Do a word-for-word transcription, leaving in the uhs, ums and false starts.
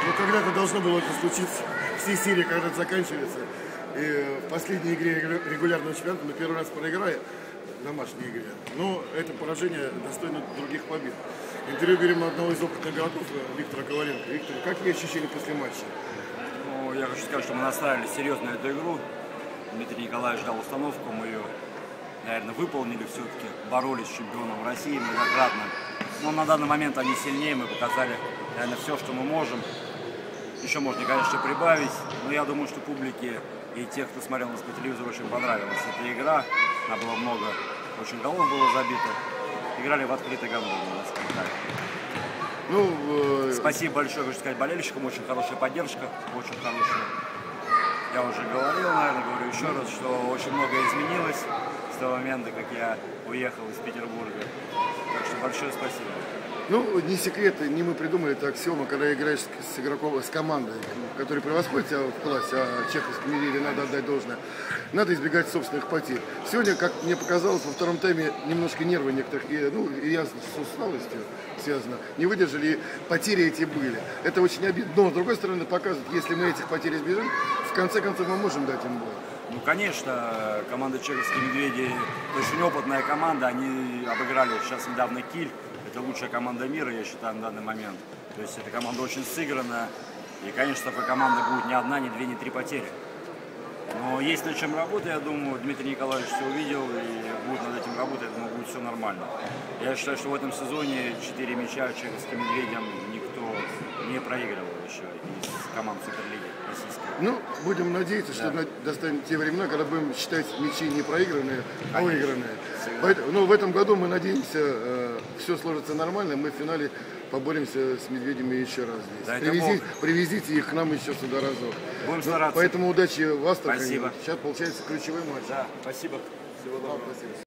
Ну, когда-то должно было это случиться. Все серии когда-то заканчиваются. И в последней игре регулярного чемпионата мы первый раз проиграли в домашней игре. Но это поражение достойно других побед. Интервью берем одного из опытных игроков, Виктора Коваленко. Виктор, какие ощущения после матча? Ну, я хочу сказать, что мы настраивали серьезно эту игру. Дмитрий Николаевич дал установку, мы ее, наверное, выполнили все-таки. Боролись с чемпионом России многократно. Но на данный момент они сильнее, мы показали, наверное, все, что мы можем. Еще можно, конечно, прибавить, но я думаю, что публике и тех, кто смотрел нас по телевизору, очень понравилась эта игра. Она была много, очень голов было забито. Играли в открытой гонку, можно сказать. Ну, э... Спасибо большое, хочу сказать, болельщикам, очень хорошая поддержка, очень хорошая. Я уже говорил, наверное, говорю еще раз, что очень многое изменилось с того момента, как я уехал из Петербурга. Так что большое спасибо. Ну, не секрет, не мы придумали, это аксиома, когда играешь с игроком, с командой, которая превосходит тебя в классе, а чеховской медведе надо отдать должное, надо избегать собственных потерь. Сегодня, как мне показалось, во втором тайме немножко нервы некоторых, и, ну, и я с усталостью связано, не выдержали, и потери эти были. Это очень обидно. Но, с другой стороны, показывает, если мы этих потерь избежим, в конце концов мы можем дать им бой. Ну, конечно, команда чеховские медведи очень опытная команда, они обыграли сейчас недавно Киль. Это лучшая команда мира, я считаю, на данный момент. То есть эта команда очень сыгранная. И, конечно, такой команды будет ни одна, ни две, ни три потери. Но есть над чем работать, я думаю. Дмитрий Николаевич все увидел и будет над этим работать, я думаю, будет все нормально. Я считаю, что в этом сезоне четыре мяча чеховским медведям никто не проигрывал еще из команд Суперлиги российской. Ну, будем надеяться, что да. достанет те времена, когда будем считать мячи не проигранные, а выигранные. Поэтому, ну, в этом году мы надеемся, э, все сложится нормально, мы в финале поборемся с медведями еще раз здесь. Да, Привези, привезите их к нам еще сюда разок. Будем стараться. Поэтому удачи в Астрахани. Спасибо. Сейчас получается ключевой матч. Да, спасибо. Всего доброго. Спасибо.